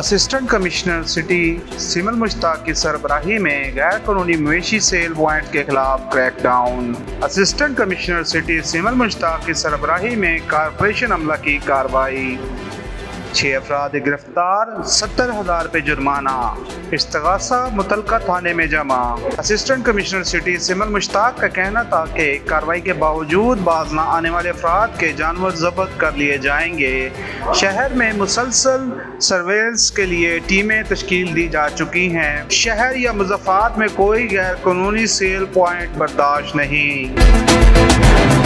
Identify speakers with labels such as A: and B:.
A: Assistant commissioner city Seemal Mushtaq کی سربراہی میں غیر قانونی مویشی سیل پوائنٹ کے خلاف crackdown. Assistant commissioner city Seemal Mushtaq کی سربراہی میں کارپوریشن عملہ کی کارروائی، 6 افراد گرفتار، 70,000 پہ جرمانہ، استغاثہ متعلقہ تھانے میں جمع۔ Assistant commissioner city Seemal Mushtaq کا کہنا تھا کہ کارروائی کے باوجود باز نہ آنے والے افراد کے جانور ضبط کر لیے جائیں گے۔ شہر میں مسلسل سرویلنس کے لیے ٹیمیں تشکیل دی جا چکی ہیں۔ شہر یا مضافات میں کوئی غیر قانونی سیل پوائنٹ برداشت نہیں۔